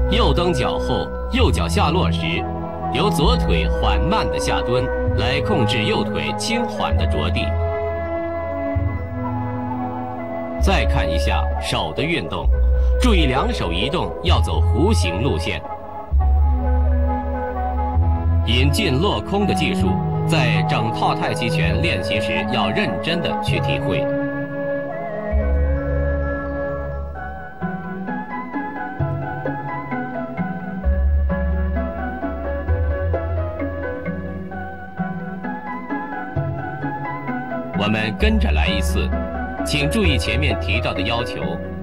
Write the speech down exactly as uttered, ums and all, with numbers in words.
右蹬脚后，右脚下落时，由左腿缓慢的下蹲，来控制右腿轻缓的着地。再看一下手的运动，注意两手移动要走弧形路线。引进落空的技术，在整套太极拳练习时要认真的去体会。我们跟着来一次，请注意前面提到的要求。